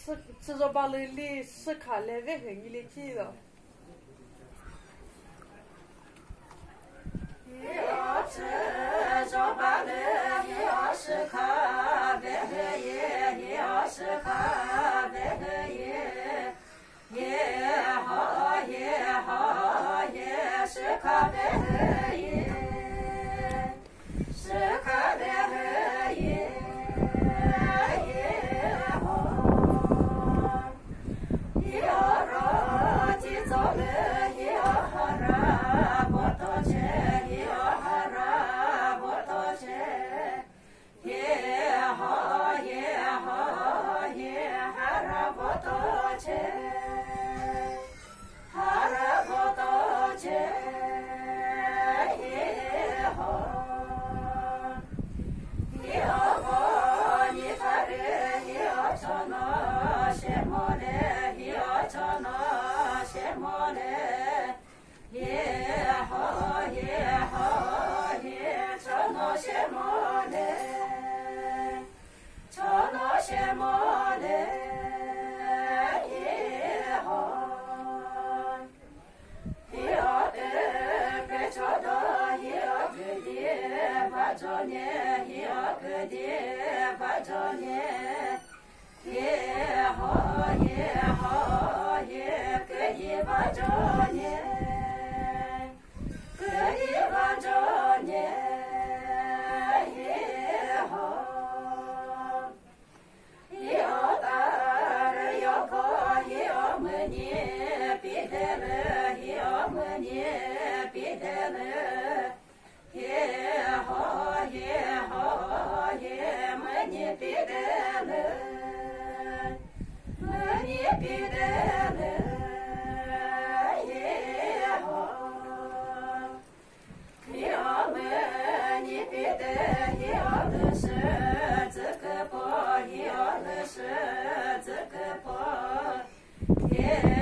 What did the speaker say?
吃着巴里是卡来为很一类记的。 要吃着巴里要是卡为很也要是卡为很也好也是卡为很也是卡为很也好。要让你走了要哈拉不多钱要哈拉不多钱也好也哈拉不多钱哈拉不多钱也好。要把你他人要找那些么嘞要找那些么嘞也好也找那些么嘞找那些么嘞也好。要得别找到要个的把着呢要个的把着呢也好也个的把着呢个的把着呢也好。要大人要高要么你别得了要么你别得了也好也么你别得了么你别得了也好。要么你别得要的是这个包要的是这个包也